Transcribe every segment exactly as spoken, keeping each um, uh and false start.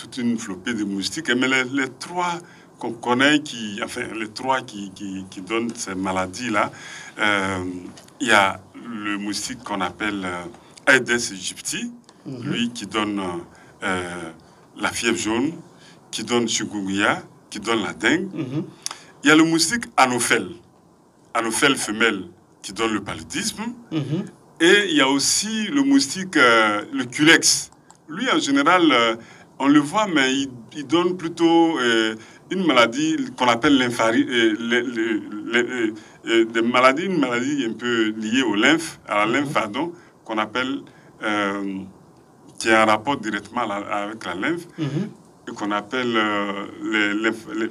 toute une flopée de moustiques. Mais les, les trois qu'on connaît, qui, enfin, les trois qui, qui, qui donnent ces maladies-là, euh, il y a le moustique qu'on appelle euh, Aedes aegypti, mm-hmm. lui qui donne euh, la fièvre jaune, qui donne chikungunya, qui donne la dengue. Mm-hmm. Il y a le moustique Anophèle, Anophèle femelle, qui donne le paludisme. Mm-hmm. Et il y a aussi le moustique, euh, le Culex. Lui, en général, euh, on le voit, mais il, il donne plutôt euh, une maladie qu'on appelle lympharie, euh, les, les, les, euh, des maladies, une maladie un peu liée au lymphe, à la lymphe, pardon, qu'on appelle, euh, qui a un rapport directement à la, avec la lymphe, mm-hmm. et qu'on appelle euh, les, les,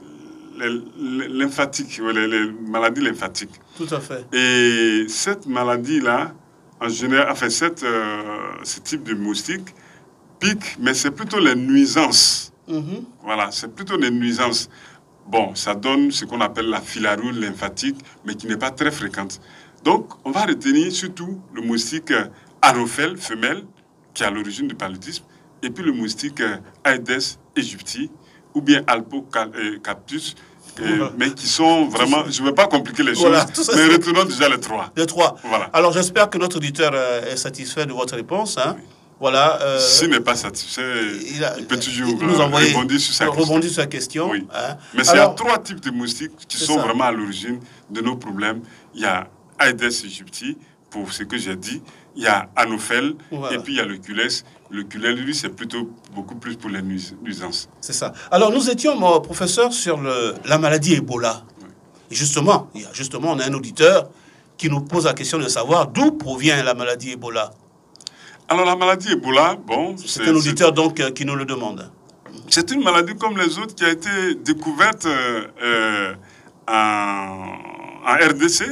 les, les lymphatiques, les, les maladies lymphatiques. Tout à fait. Et cette maladie-là, en général, enfin, cette, euh, ce type de moustique pique, mais c'est plutôt les nuisances. Mm-hmm. Voilà, c'est plutôt les nuisances. Bon, ça donne ce qu'on appelle la filature lymphatique, mais qui n'est pas très fréquente. Donc, on va retenir surtout le moustique Anophèle femelle, qui est à l'origine du paludisme, et puis le moustique Aedes aegypti, ou bien Albocaptus, euh, mais qui sont vraiment... Je ne veux pas compliquer les choses, voilà, mais retenons déjà les trois. Les trois. Voilà. Alors, j'espère que notre auditeur est satisfait de votre réponse. Hein. Oui. Voilà. Euh, S'il n'est pas satisfait, il, a, il peut toujours il nous envoyer, rebondir sur sa rebondir question. Sur sa question. Oui. Hein. Mais il y a trois types de moustiques qui sont ça. Vraiment à l'origine de nos problèmes. Il y a Aedes aegypti, pour ce que j'ai dit. Il y a Anophèle, voilà. Et puis il y a le Culex. Le Culex, lui, c'est plutôt beaucoup plus pour les nuisances. C'est ça. Alors, nous étions, mon professeur, sur le, la maladie Ebola. Oui. Et justement, il y a, justement, on a un auditeur qui nous pose la question de savoir d'où provient la maladie Ebola. Alors, la maladie Ebola, bon... C'est un auditeur, donc, euh, qui nous le demande. C'est une maladie comme les autres qui a été découverte euh, euh, en, en R D C,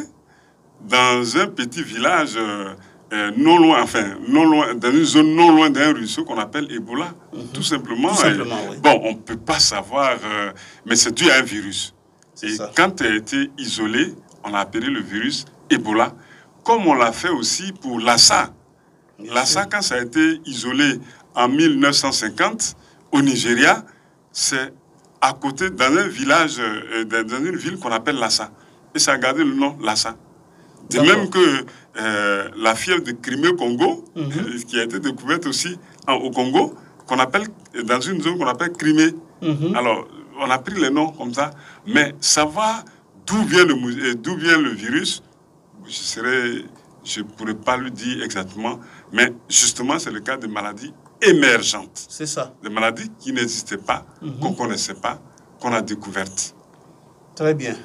dans un petit village... Euh, Euh, non loin, enfin, non loin, dans une zone non loin d'un ruisseau qu'on appelle Ebola, mm-hmm. tout simplement. Tout simplement et, oui. Bon, on ne peut pas savoir, euh, mais c'est dû à un virus. Et ça. Quand elle a été isolée, on a appelé le virus Ebola, comme on l'a fait aussi pour Lassa. Lassa, quand ça a été isolé en mille neuf cent cinquante, au Nigeria, c'est à côté, dans un village, euh, dans une ville qu'on appelle Lassa. Et ça a gardé le nom Lassa. De même que euh, la fièvre de Crimée-Congo, mm-hmm. qui a été découverte aussi en, au Congo, qu'on appelle, dans une zone qu'on appelle Crimée. Mm-hmm. Alors, on a pris les noms comme ça, mais savoir d'où vient le, d'où vient le virus, je serais, je ne pourrais pas le dire exactement, mais justement, c'est le cas de maladies émergentes. C'est ça. Des maladies qui n'existaient pas, mm-hmm. qu'on ne connaissait pas, qu'on a découvertes. Très bien.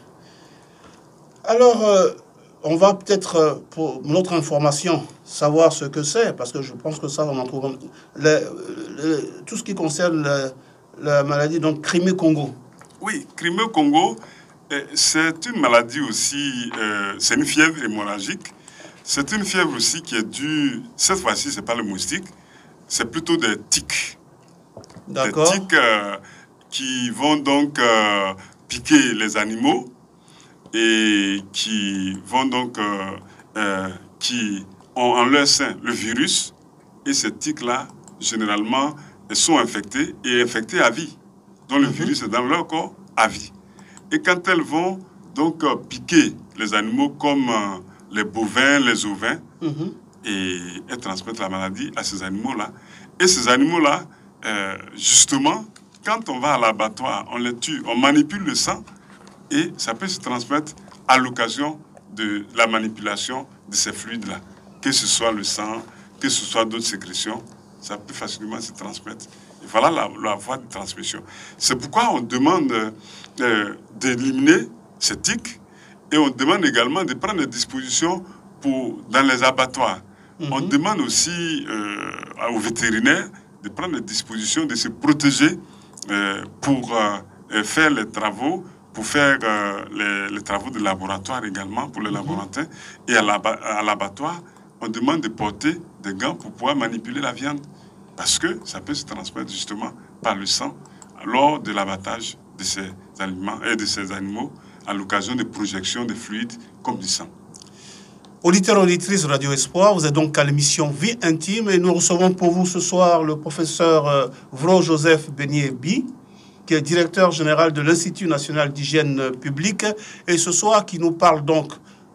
Alors... Euh... On va peut-être, pour notre information, savoir ce que c'est, parce que je pense que ça, on en trouve... Le, le, tout ce qui concerne le, la maladie, donc Crimée-Congo. Oui, Crimée-Congo, c'est une maladie aussi, euh, c'est une fièvre hémorragique. C'est une fièvre aussi qui est due, cette fois-ci, ce n'est pas le moustique, c'est plutôt des tiques. D'accord. Des tiques euh, qui vont donc euh, piquer les animaux, et qui vont donc, euh, euh, qui ont en leur sein le virus, et ces tiques-là, généralement, elles sont infectées, et infectées à vie. Donc, le mm-hmm. virus est dans leur corps à vie. Et quand elles vont donc euh, piquer les animaux comme euh, les bovins, les ovins, mm-hmm. et elles transmettent la maladie à ces animaux-là. Et ces animaux-là, euh, justement, quand on va à l'abattoir, on les tue, on manipule le sang, et ça peut se transmettre à l'occasion de la manipulation de ces fluides-là. Que ce soit le sang, que ce soit d'autres sécrétions, ça peut facilement se transmettre. Et voilà la, la voie de transmission. C'est pourquoi on demande euh, d'éliminer ces tiques et on demande également de prendre des dispositions pour, dans les abattoirs. Mm-hmm. On demande aussi euh, aux vétérinaires de prendre des dispositions, de se protéger euh, pour euh, faire les travaux, pour faire euh, les, les travaux de laboratoire également, pour les mm-hmm. laborantins. Et à l'abattoir, on demande de porter des gants pour pouvoir manipuler la viande. Parce que ça peut se transmettre justement par le sang lors de l'abattage de ces aliments et de ces animaux à l'occasion de projections de fluides comme du sang. Auditeurs et auditrices de Radio Espoir, vous êtes donc à l'émission Vie Intime et nous recevons pour vous ce soir le professeur euh, Vro-Joseph Benyé-Bi, qui est directeur général de l'Institut national d'hygiène publique, et ce soir qui nous parle donc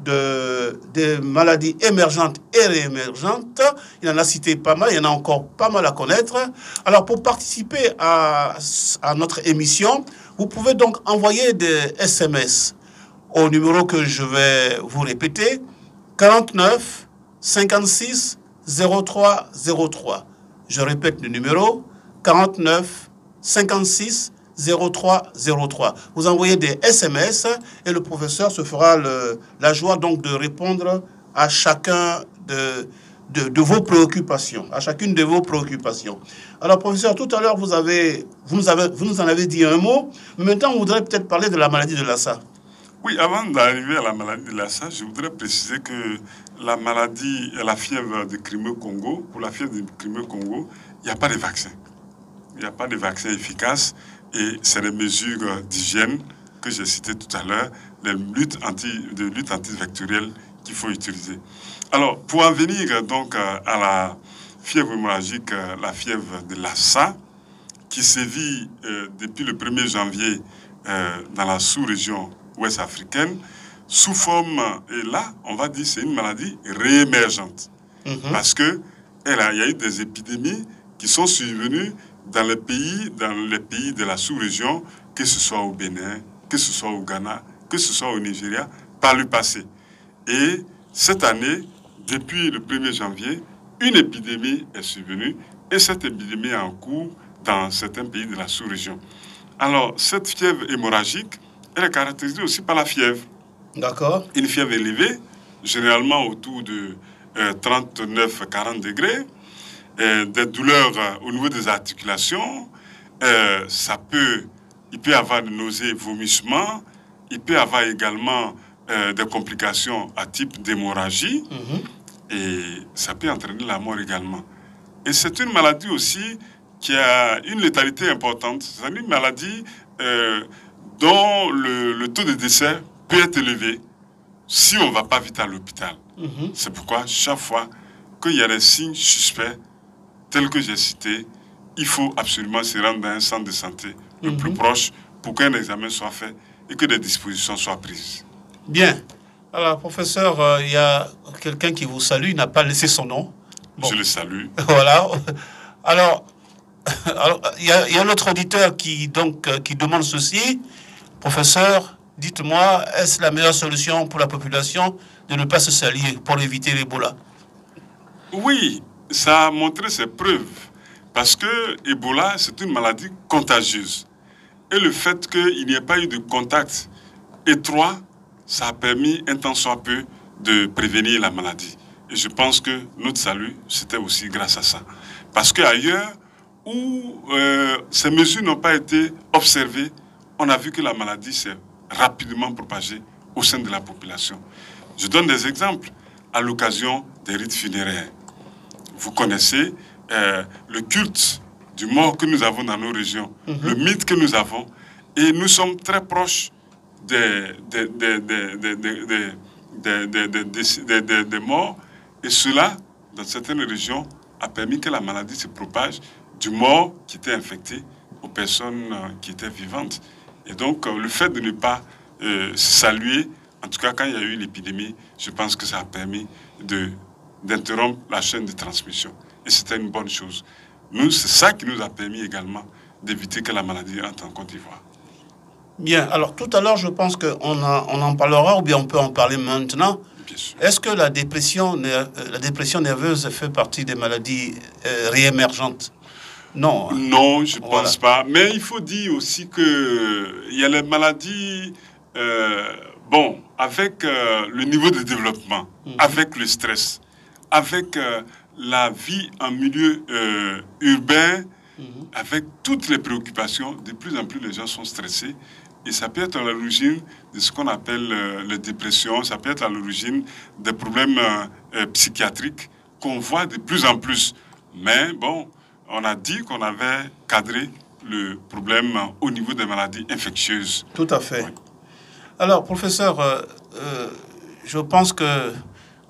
de, des maladies émergentes et réémergentes. Il en a cité pas mal, il y en a encore pas mal à connaître. Alors pour participer à, à notre émission, vous pouvez donc envoyer des S M S au numéro que je vais vous répéter, quarante-neuf cinquante-six zéro trois zéro trois. Je répète le numéro, quarante-neuf cinquante-six zéro trois zéro trois. Vous envoyez des S M S et le professeur se fera le, la joie donc de répondre à chacun de, de, de vos préoccupations, à chacune de vos préoccupations. Alors professeur, tout à l'heure vous, avez, vous, nous avez, vous nous en avez dit un mot, mais maintenant on voudrait peut-être parler de la maladie de Lassa. Oui, avant d'arriver à la maladie de Lassa, je voudrais préciser que la maladie, la fièvre de Crimée-Congo, pour la fièvre de Crimée-Congo, il n'y a pas de vaccin. Il n'y a pas de vaccin efficace et c'est les mesures d'hygiène que j'ai citées tout à l'heure, les luttes anti, de lutte antivectorielle qu'il faut utiliser. Alors, pour en venir donc à la fièvre hémorragique, la fièvre de Lassa, qui sévit euh, depuis le premier janvier euh, dans la sous-région ouest africaine, sous forme, et là, on va dire c'est une maladie réémergente. Mm-hmm. Parce que elle a, il y a eu des épidémies qui sont survenues dans les pays, dans les pays de la sous-région, que ce soit au Bénin, que ce soit au Ghana, que ce soit au Nigeria, par le passé. Et cette année, depuis le premier janvier, une épidémie est survenue, et cette épidémie est en cours dans certains pays de la sous-région. Alors, cette fièvre hémorragique, elle est caractérisée aussi par la fièvre. D'accord. Une fièvre élevée, généralement autour de euh, trente-neuf à quarante degrés, euh, des douleurs euh, au niveau des articulations, euh, ça peut, il peut y avoir des nausées, vomissements, il peut y avoir également euh, des complications à type d'hémorragie, mm-hmm. et ça peut entraîner la mort également. Et c'est une maladie aussi qui a une létalité importante. C'est une maladie euh, dont le, le taux de décès peut être élevé si on ne va pas vite à l'hôpital. Mm-hmm. C'est pourquoi chaque fois qu'il y a des signes suspects, tels que j'ai cités, il faut absolument se rendre dans un centre de santé le mm-hmm. plus proche pour qu'un examen soit fait et que des dispositions soient prises. Bien. Alors, professeur, euh, il y a quelqu'un qui vous salue, il n'a pas laissé son nom. Bon. Je le salue. Voilà. Alors, alors il y a, il y a notre auditeur qui, donc, euh, qui demande ceci. Professeur, dites-moi, est-ce la meilleure solution pour la population de ne pas se salir pour éviter l'Ebola? Oui, ça a montré ses preuves. Parce que Ebola, c'est une maladie contagieuse. Et le fait qu'il n'y ait pas eu de contact étroit, ça a permis un tant soit peu de prévenir la maladie. Et je pense que notre salut, c'était aussi grâce à ça. Parce qu'ailleurs, où euh, ces mesures n'ont pas été observées, on a vu que la maladie s'est rapidement propagée au sein de la population. Je donne des exemples à l'occasion des rites funéraires. Vous connaissez euh, le culte du mort que nous avons dans nos régions, mm-hmm. le mythe que nous avons, et nous sommes très proches des, des, des, des, des, des, des, des, des, des, des, des morts, et cela, dans certaines régions, a permis que la maladie se propage du mort qui était infecté aux personnes euh, qui étaient vivantes. Et donc, euh, le fait de ne pas euh, saluer, en tout cas quand il y a eu l'épidémie, je pense que ça a permis de, d'interrompre la chaîne de transmission. Et c'était une bonne chose. Nous, c'est ça qui nous a permis également d'éviter que la maladie entre en Côte d'Ivoire. Bien, alors tout à l'heure, je pense qu'on on en parlera, ou bien on peut en parler maintenant. Est-ce que la dépression, la dépression nerveuse fait partie des maladies euh, réémergentes? Non. Hein. Non, je ne voilà. pense pas. Mais il faut dire aussi qu'il y a les maladies, euh, bon, avec euh, le niveau de développement, mmh. avec le stress, avec euh, la vie en milieu euh, urbain, mmh. avec toutes les préoccupations, de plus en plus les gens sont stressés. Et ça peut être à l'origine de ce qu'on appelle euh, les dépressions, ça peut être à l'origine des problèmes euh, euh, psychiatriques qu'on voit de plus en plus. Mais bon, on a dit qu'on avait cadré le problème au niveau des maladies infectieuses. Tout à fait. Oui. Alors, professeur, euh, euh, je pense que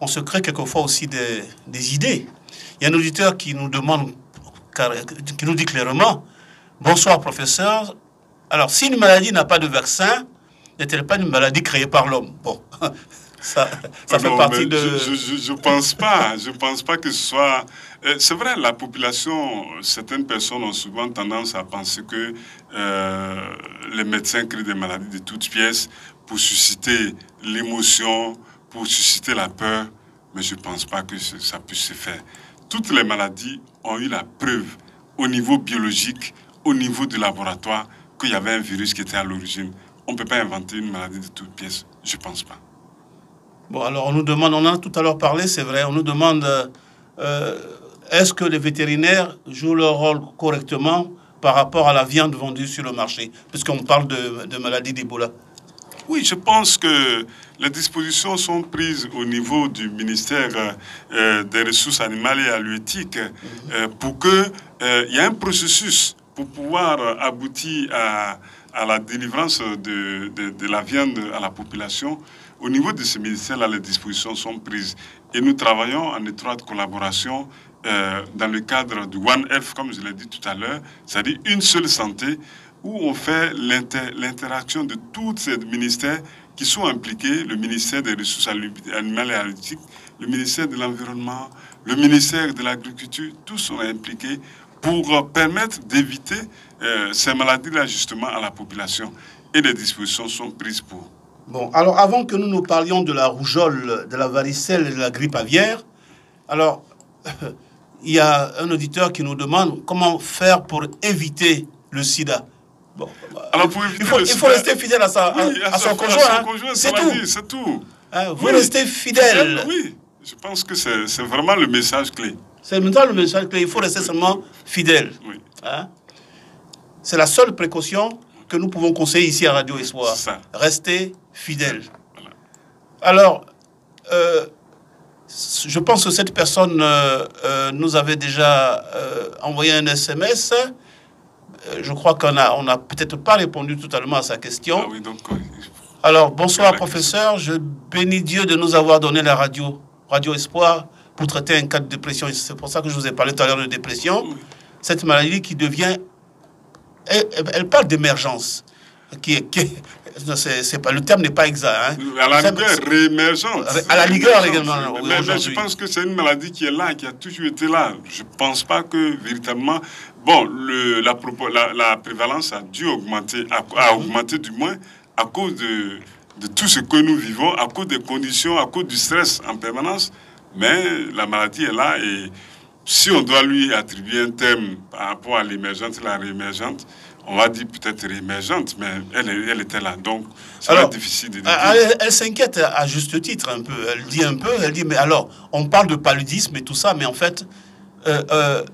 on se crée quelquefois aussi des, des idées. Il y a un auditeur qui nous demande, qui nous dit clairement, bonsoir professeur, alors si une maladie n'a pas de vaccin, n'est-elle pas une maladie créée par l'homme? Bon, ça, ça fait non, partie de... Je ne pense pas, je pense pas que ce soit... C'est vrai, la population, certaines personnes ont souvent tendance à penser que euh, les médecins créent des maladies de toutes pièces pour susciter l'émotion, pour susciter la peur, mais je ne pense pas que ça puisse se faire. Toutes les maladies ont eu la preuve au niveau biologique, au niveau du laboratoire, qu'il y avait un virus qui était à l'origine. On ne peut pas inventer une maladie de toutes pièces, je ne pense pas. Bon, alors on nous demande, on en a tout à l'heure parlé, c'est vrai, on nous demande... Euh, est-ce que les vétérinaires jouent leur rôle correctement par rapport à la viande vendue sur le marché, puisqu'on parle de, de maladie d'Ebola? Oui, je pense que les dispositions sont prises au niveau du ministère euh, des Ressources animales et halieutiques euh, pour qu'il euh, y ait un processus pour pouvoir aboutir à, à la délivrance de, de, de la viande à la population. Au niveau de ce ministère-là, les dispositions sont prises. Et nous travaillons en étroite collaboration euh, dans le cadre du One Health, comme je l'ai dit tout à l'heure, c'est-à-dire une seule santé, où on fait l'interaction de tous ces ministères qui sont impliqués, le ministère des Ressources animales et halieutiques, le ministère de l'Environnement, le ministère de l'Agriculture, tous sont impliqués pour permettre d'éviter euh, ces maladies-là justement à la population. Et les dispositions sont prises pour. Bon, alors avant que nous nous parlions de la rougeole, de la varicelle et de la grippe aviaire, alors il y a un auditeur qui nous demande comment faire pour éviter le sida. Bon, alors pour éviter il, faut, le il sida, faut rester fidèle à, sa, oui, à, à, à son sa, conjoint, à hein. conjoint, c'est tout. C'est tout. Hein, vous oui. restez fidèle. Oui, je pense que c'est vraiment le message clé. C'est maintenant le message clé, il faut rester seulement fidèle. Oui. Hein? C'est la seule précaution que nous pouvons conseiller ici à Radio Espoir. Rester fidèle. Voilà. Alors, euh, je pense que cette personne euh, euh, nous avait déjà euh, envoyé un S M S. Euh, je crois qu'on a, on a peut-être pas répondu totalement à sa question. Ah oui, donc, euh, alors, bonsoir professeur. Je bénis Dieu de nous avoir donné la radio, Radio Espoir, pour traiter un cas de dépression. C'est pour ça que je vous ai parlé tout à l'heure de dépression. Oui. Cette maladie qui devient... Elle, elle parle d'émergence. Qui est, qui c'est, c'est pas, le terme n'est pas exact. Hein. À la rigueur, réémergente. À la rigueur, également. Mais, mais je pense que c'est une maladie qui est là, qui a toujours été là. Je ne pense pas que véritablement... Bon, le, la, la, la prévalence a dû augmenter, a, a augmenté du moins à cause de, de tout ce que nous vivons, à cause des conditions, à cause du stress en permanence. Mais la maladie est là et si on doit lui attribuer un terme par rapport à l'émergente et la réémergente, on va dire peut-être réémergente, mais elle, elle était là. Donc, c'est difficile de dire. Elle, elle s'inquiète à juste titre un peu. Elle dit un peu, elle dit, mais alors, on parle de paludisme et tout ça, mais en fait, euh, euh,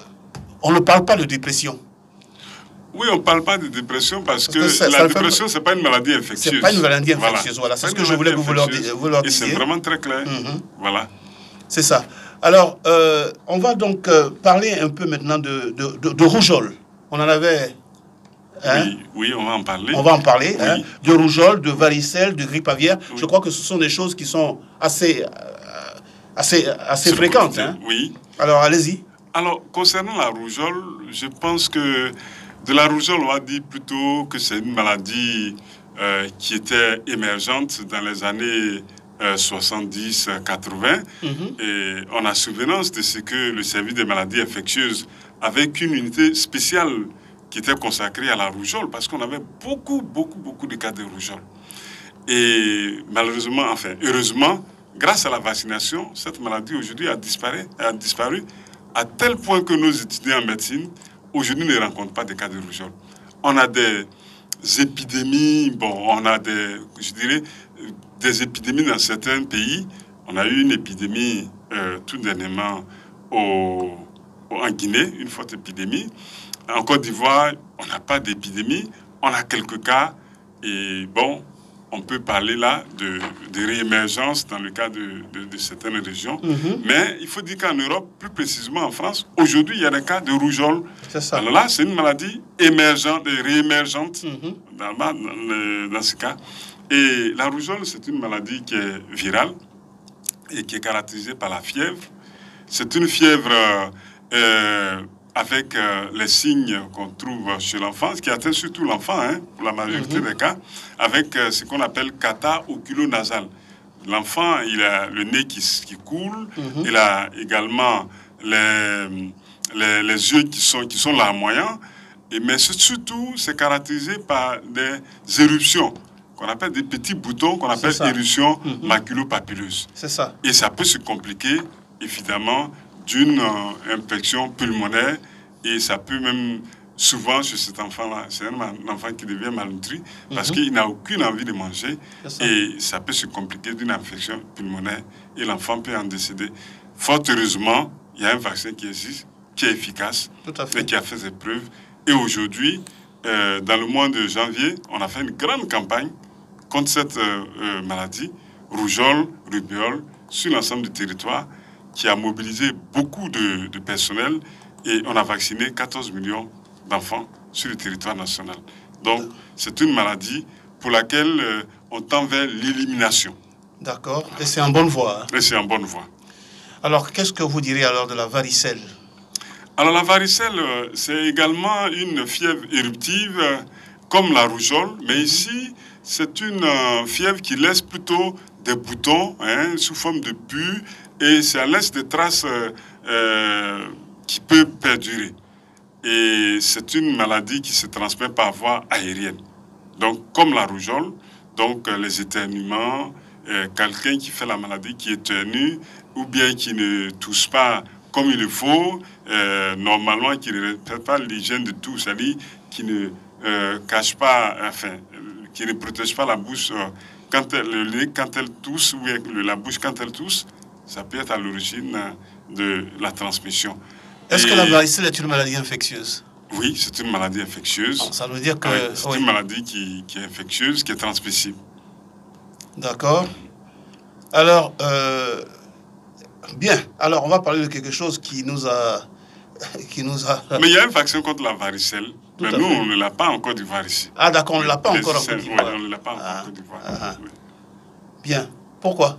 on ne parle pas de dépression. Oui, on ne parle pas de dépression parce, parce que, que ça, la ça dépression, ce n'est pas une maladie infectieuse. Ce n'est pas une maladie infectieuse, voilà. voilà. C'est ce que je voulais que vous leur, vous leur disiez. Et c'est vraiment très clair. Mm-hmm. Voilà. C'est ça. Alors, euh, on va donc euh, parler un peu maintenant de, de, de, de rougeole. On en avait... Hein? Oui, oui, on va en parler. On va en parler. Oui. Hein? De rougeole, de varicelle, de grippe aviaire. Oui. Je crois que ce sont des choses qui sont assez, euh, assez, assez fréquentes. Hein? Oui. Alors, allez-y. Alors, concernant la rougeole, je pense que de la rougeole, on va dire plutôt que c'est une maladie euh, qui était émergente dans les années euh, soixante-dix quatre-vingts. Mm-hmm. Et on a souvenance de ce que le service des maladies infectieuses, avec une unité spéciale qui était consacrée à la rougeole, parce qu'on avait beaucoup, beaucoup, beaucoup de cas de rougeole. Et malheureusement, enfin, heureusement, grâce à la vaccination, cette maladie aujourd'hui a disparu, a disparu à tel point que nos étudiants en médecine, aujourd'hui, ne rencontrent pas de cas de rougeole. On a des épidémies, bon, on a des, je dirais, des épidémies dans certains pays. On a eu une épidémie euh, tout dernièrement au, au, en Guinée, une forte épidémie. En Côte d'Ivoire, on n'a pas d'épidémie. On a quelques cas. Et bon, on peut parler là de, de réémergence dans le cas de, de, de certaines régions. Mm-hmm. Mais il faut dire qu'en Europe, plus précisément en France, aujourd'hui, il y a des cas de rougeole. C'est ça. Alors là, c'est une maladie émergente et réémergente mm-hmm. dans, dans, le, dans ce cas. Et la rougeole, c'est une maladie qui est virale. et qui est caractérisée par la fièvre. C'est une fièvre euh, avec euh, les signes qu'on trouve chez l'enfant, ce qui atteint surtout l'enfant, hein, pour la majorité mm-hmm. des cas, avec euh, ce qu'on appelle cata oculonasale. L'enfant, il a le nez qui, qui coule, mm-hmm. il a également les, les, les yeux qui sont, qui sont larmoyants, et, mais surtout, c'est caractérisé par des éruptions, qu'on appelle des petits boutons, qu'on appelle éruptions mm-hmm. maculopapilleuses. C'est ça. Et ça peut se compliquer, évidemment, d'une euh, infection pulmonaire, et ça peut même, souvent, chez cet enfant-là, c'est un, un enfant qui devient malnutri, mm-hmm. parce qu'il n'a aucune envie de manger, ça. Et ça peut se compliquer d'une infection pulmonaire, et l'enfant peut en décéder. Fort heureusement, il y a un vaccin qui existe, qui est efficace, et qui a fait ses preuves. Et aujourd'hui, euh, dans le mois de janvier, on a fait une grande campagne contre cette euh, euh, maladie, rougeole, rubéole, sur l'ensemble du territoire, qui a mobilisé beaucoup de, de personnel, et on a vacciné quatorze millions d'enfants sur le territoire national. Donc, c'est une maladie pour laquelle euh, on tend vers l'élimination. D'accord. Et c'est en bonne voie. Hein? Et c'est en bonne voie. Alors, qu'est-ce que vous direz alors de la varicelle? Alors, la varicelle, euh, c'est également une fièvre éruptive, euh, comme la rougeole, mais mm-hmm. ici, c'est une euh, fièvre qui laisse plutôt des boutons, hein, sous forme de pus, et ça laisse des traces euh, euh, qui peuvent perdurer. Et c'est une maladie qui se transmet par voie aérienne. Donc, comme la rougeole, donc euh, les éternuements, euh, quelqu'un qui fait la maladie qui éternue, ou bien qui ne tousse pas comme il le faut, euh, normalement, qui ne respecte pas l'hygiène de tout, c'est-à-dire qui ne euh, cache pas, enfin, qui ne protège pas la bouche euh, quand elle, le nez quand elle tousse, ou bien la bouche quand elle tousse, ça peut être à l'origine de la transmission. Est-ce que la varicelle est une maladie infectieuse? Oui, c'est une maladie infectieuse. Ça veut dire que... Oui, c'est oui. une maladie qui, qui est infectieuse, qui est transmissible. D'accord. Alors, euh, bien. Alors, on va parler de quelque chose qui nous a... Qui nous a... Mais il y a un vaccin contre la varicelle. Tout mais nous, fait. on ne l'a pas en Côte d'Ivoire ici. Ah, d'accord, on ne l'a pas encore en Côte d'Ivoire. Oui, on ne l'a pas ah, en Côte d'Ivoire. Ah, oui. Bien. Pourquoi?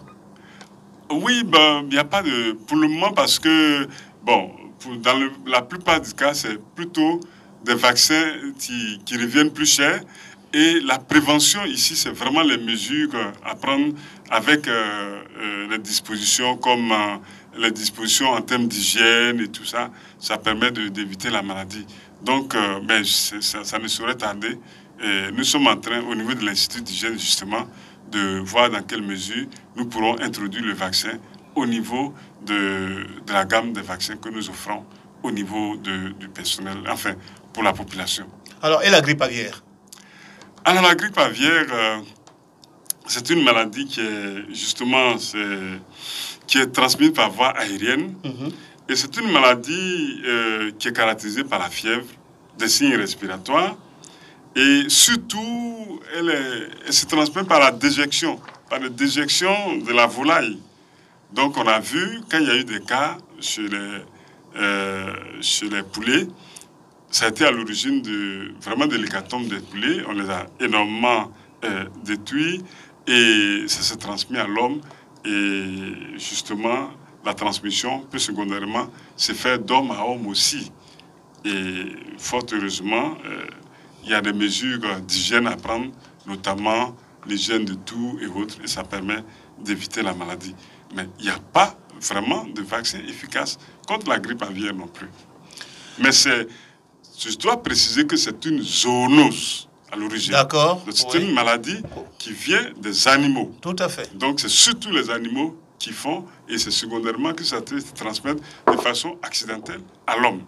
Oui, ben, il n'y a pas de... Pour le moment, parce que, bon, pour, dans le, la plupart des cas, c'est plutôt des vaccins qui, qui reviennent plus chers. Et la prévention ici, c'est vraiment les mesures à prendre avec euh, euh, les dispositions comme euh, les dispositions en termes d'hygiène et tout ça. Ça permet d'éviter la maladie. Donc, euh, ben, ça, ça ne saurait tarder. Et nous sommes en train, au niveau de l'Institut d'hygiène, justement, de voir dans quelle mesure nous pourrons introduire le vaccin au niveau de, de la gamme des vaccins que nous offrons au niveau de, du personnel, enfin, pour la population. Alors, et la grippe aviaire? Alors, la grippe aviaire, euh, c'est une maladie qui est, justement, est, qui est transmise par voie aérienne. Mm-hmm. Et c'est une maladie euh, qui est caractérisée par la fièvre, des signes respiratoires. Et surtout, elle, est, elle se transmet par la déjection, par la déjection de la volaille. Donc, on a vu, quand il y a eu des cas chez les, euh, chez les poulets, ça a été à l'origine de, vraiment de l'hécatombe des poulets. On les a énormément euh, détruits et ça s'est transmis à l'homme. Et justement, la transmission peut secondairement se faire d'homme à homme aussi. Et fort heureusement, euh, il y a des mesures d'hygiène à prendre, notamment l'hygiène de tout et autres, et ça permet d'éviter la maladie. Mais il n'y a pas vraiment de vaccin efficace contre la grippe aviaire non plus. Mais c'est, je dois préciser que c'est une zoonose à l'origine. D'accord. C'est oui. une maladie qui vient des animaux. Tout à fait. Donc c'est surtout les animaux qui font, et c'est secondairement que ça se transmet de façon accidentelle à l'homme.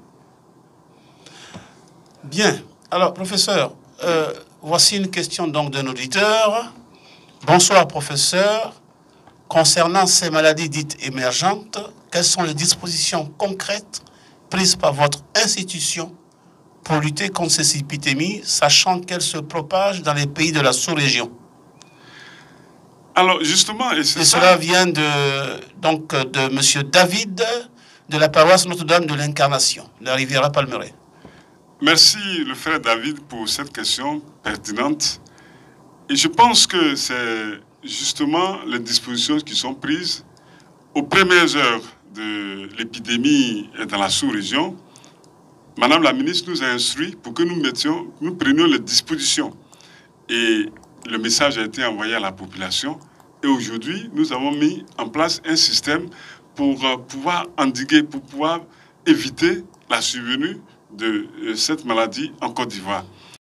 Bien. Alors, professeur, euh, voici une question donc d'un auditeur. Bonsoir, professeur. Concernant ces maladies dites émergentes, quelles sont les dispositions concrètes prises par votre institution pour lutter contre ces épidémies, sachant qu'elles se propagent dans les pays de la sous-région? Alors, justement... Et, et cela vient de, donc, de M. David, de la paroisse Notre-Dame de l'Incarnation, la Riviera Palmeraie. Merci, le frère David, pour cette question pertinente. Et je pense que c'est justement les dispositions qui sont prises aux premières heures de l'épidémie dans la sous-région, Madame la ministre nous a instruit pour que nous mettions, nous prenions les dispositions. Et le message a été envoyé à la population. Et aujourd'hui, nous avons mis en place un système pour pouvoir endiguer, pour pouvoir éviter la survenue de cette maladie en Côte d'Ivoire.